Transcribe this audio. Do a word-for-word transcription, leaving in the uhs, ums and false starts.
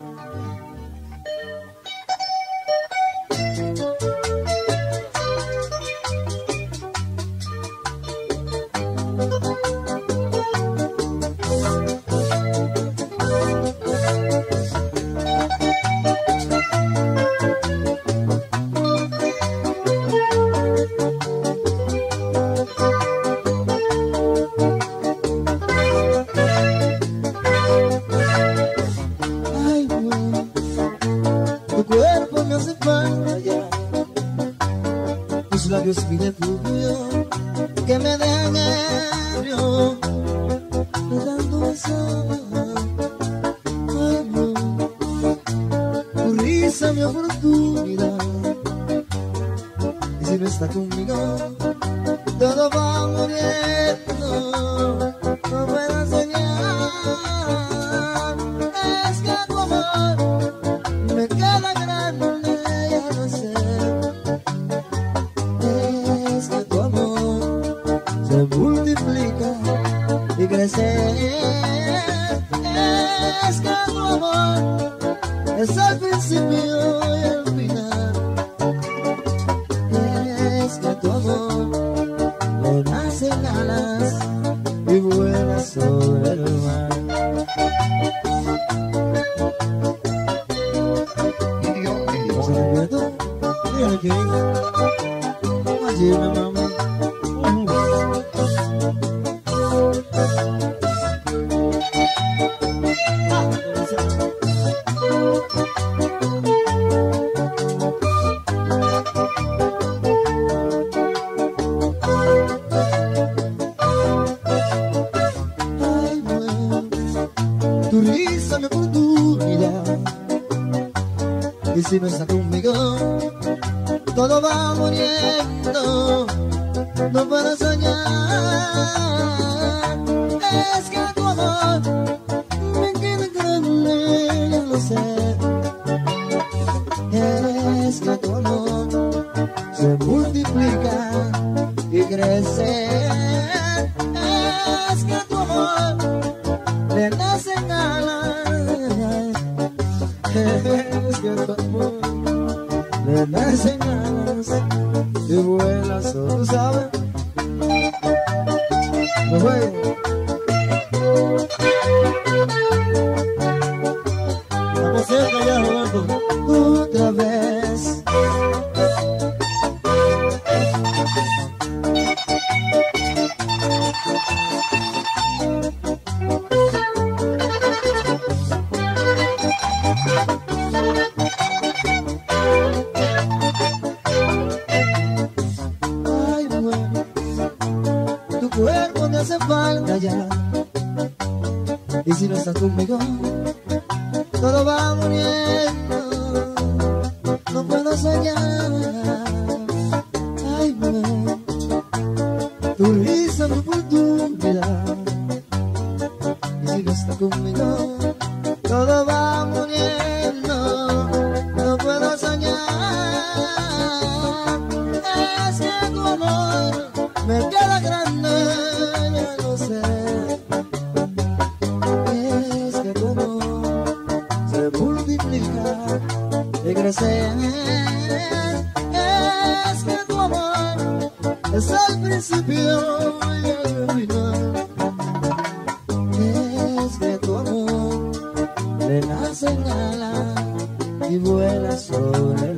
Labios piden tuyo, que me dejan ebrio de tanto besar. Ay, no, tu risa mi oportunidad, y si no está conmigo, todo va muriendo. No puedo soñar, es que tu amor me queda grande, ya no sé. Se multiplica y crece. Es que tu amor es el principio y el final. Es que tu amor le nacen alas y vuela sobre el mar. Tu risa mi oportunidad, y si no está conmigo, todo va muriendo. No puedo soñar, es que tu amor me queda grande, ya lo sé. Es que tu amor se multiplica y crece. Es que tu amor le nacen alas. Es que tu amor le nacen alas y vuela solo, ¿sabes? No juego. Vamos cerca ya, Roberto. Otra vez. Ay, bueno, tu cuerpo me hace falta ya, y si no estás conmigo, todo va muriendo. No puedo soñar. Ay, bueno, tu risa mi oportunidad, y si no estás conmigo, todo va muriendo. No puedo soñar. Es que tu amor me queda grande, ya lo sé. Es que tu amor se multiplica y crece. Es que tu amor es el principio y el final. Es que tu amor le nacen alas y vuela sobre